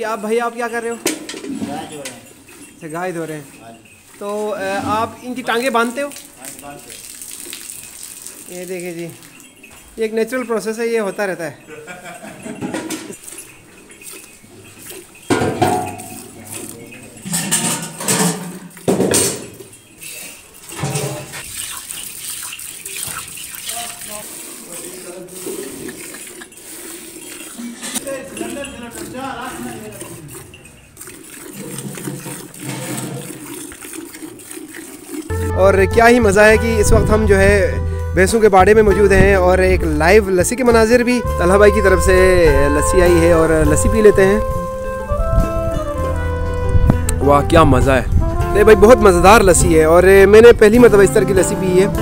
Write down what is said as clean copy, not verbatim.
जी आप भाई आप क्या कर रहे हो? गाय धो रहे हैं। अच्छा गाय धो रहे हैं। तो आप इनकी टांगे बांधते हो? ये देखिए जी, ये एक नेचुरल प्रोसेस है, ये होता रहता है। और क्या ही मज़ा है कि इस वक्त हम जो है भैंसों के बाड़े में मौजूद हैं और एक लाइव लस्सी के मनाजिर भी तलहा भाई की तरफ से लस्सी आई है और लस्सी पी लेते हैं। वाह क्या मज़ा है। नहीं भाई बहुत मज़ेदार लस्सी है और मैंने पहली मरतबा इस तरह की लस्सी पी है।